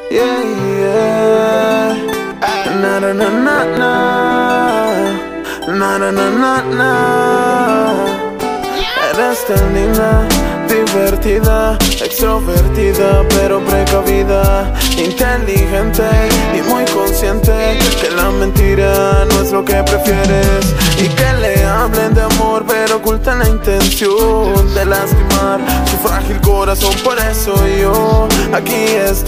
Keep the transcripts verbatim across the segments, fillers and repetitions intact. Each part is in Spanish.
Yeah, yeah. Na na na na na. Na na na na na. Eres tan linda, divertida, extrovertida, pero precavida, inteligente y muy consciente que la mentira no es lo que prefieres, y que le hablen de amor pero ocultan la intención de lastimar su frágil corazón. Por eso yo aquí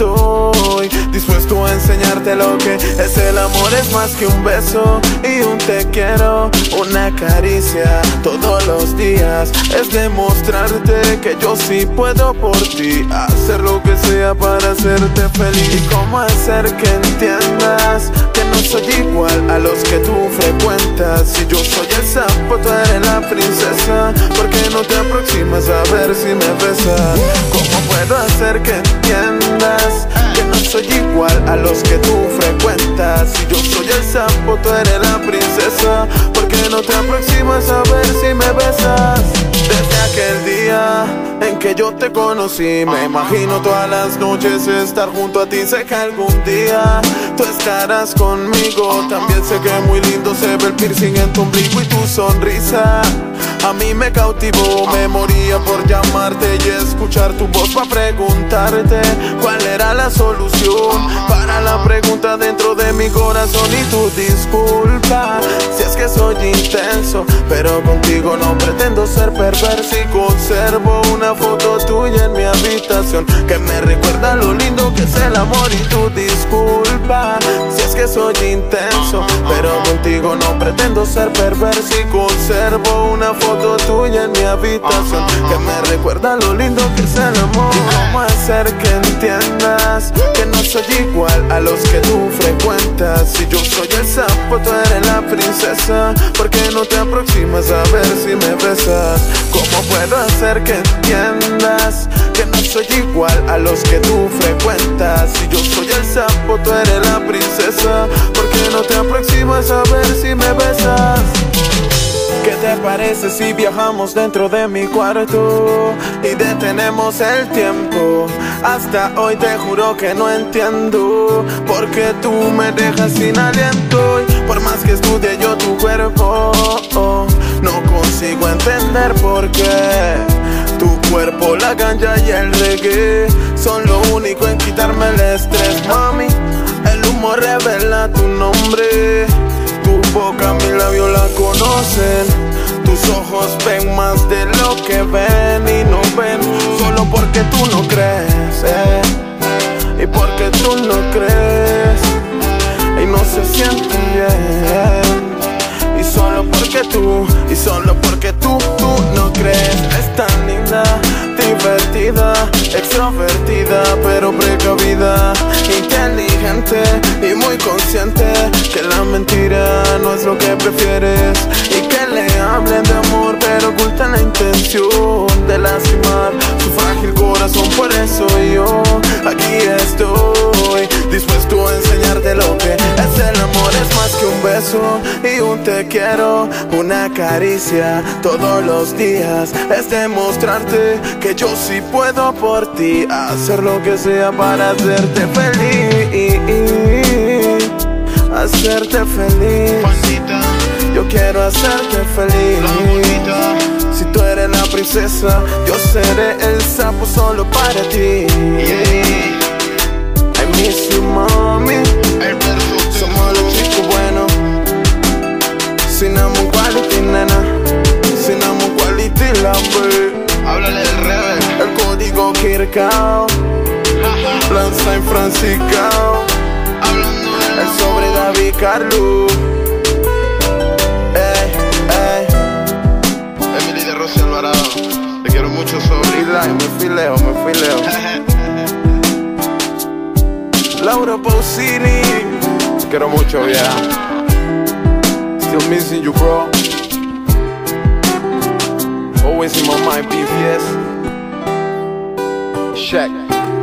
estoy, dispuesto a enseñarte lo que es el amor. Es más que un beso y un te quiero, una caricia todos los días. Es demostrarte que yo sí puedo por ti, hacer lo que sea para hacerte feliz. Y cómo hacer que entiendas que no soy igual a los que tú frecuentas. Si yo soy el sapo, tú eres la princesa, ¿por qué no te aproximas a ver si me besas? ¿Cómo puedo hacer que entiendas que no soy igual a los que tú frecuentas? Si yo soy el sapo, tú eres la princesa, ¿por qué no te aproximas a ver si me besas? Desde aquel día en que yo te conocí, me imagino todas las noches estar junto a ti. Sé que algún día tú estarás conmigo. También sé que muy lindo se ve el piercing en tu ombligo y tu sonrisa a mí me cautivó. Me moría por llamarte y escuchar tu voz para preguntarte cuál era la solución para la pregunta dentro de mi corazón. Y tu disculpa si es que soy intenso, pero contigo no pretendo ser perverso. Y conservo una foto tuya en mi habitación que me recuerda lo lindo que es el amor. Y tu disculpa si es que soy intenso, pero contigo no pretendo ser perverso. Y conservo una foto tuya en mi habitación que me recuerda lo lindo que es el amor. Y cómo hacer que entiendas que no soy igual a los que tú frecuentas. Si yo soy el sapo, tú eres la princesa, ¿por qué no te aproximas a ver si me besas? ¿Cómo puedo hacer que entiendas que no soy igual a los que tú frecuentas? Si yo soy el sapo, tú eres la princesa, ¿por qué no te aproximas a ver si me besas? ¿Qué te parece si viajamos dentro de mi cuarto y detenemos el tiempo? Hasta hoy te juro que no entiendo por qué tú me dejas sin aliento. Y por más que estudie yo tu cuerpo, oh, no consigo entender por qué tu cuerpo, la ganja y el reggae son lo único en quitarme el estrés. Mami, el humo revela tu nombre, tu boca, mi labio la conocen, tus ojos ven más de lo que ven y no ven, solo porque tú no crees, eh, y porque tú no crees y no se siente bien, y solo porque tú, y solo porque tú, tú no crees. Es tan linda, divertida, extrovertida, pero precavida, inteligente y muy consciente que la mentira no es lo que prefieres, y que le hablen de amor pero ocultan la intención de lastimar su frágil corazón. Por eso yo aquí estoy, dispuesto a enseñarte lo que es el amor. Es más que un beso y un te quiero, una caricia todos los días. Es demostrarte que yo sí puedo por ti, hacer lo que sea para hacerte feliz, hacerte feliz. Yo quiero hacerte feliz. Si tú eres la princesa, yo seré el sapo solo para ti. I miss you, mami. Somos los chicos buenos. Cinnamon quality, nena. Cinnamon quality, lover. Háblale del rebel. El código Kirkao, Plan San Francisco, el sobre David Carlos. Ey, ey. Emily de Rosy Alvarado, te quiero mucho, sobre. Me fui lejos, me fui lejos. Laura Pausini, te quiero mucho, ya. Still missing you, bro. Always in my mind, B V S. Check.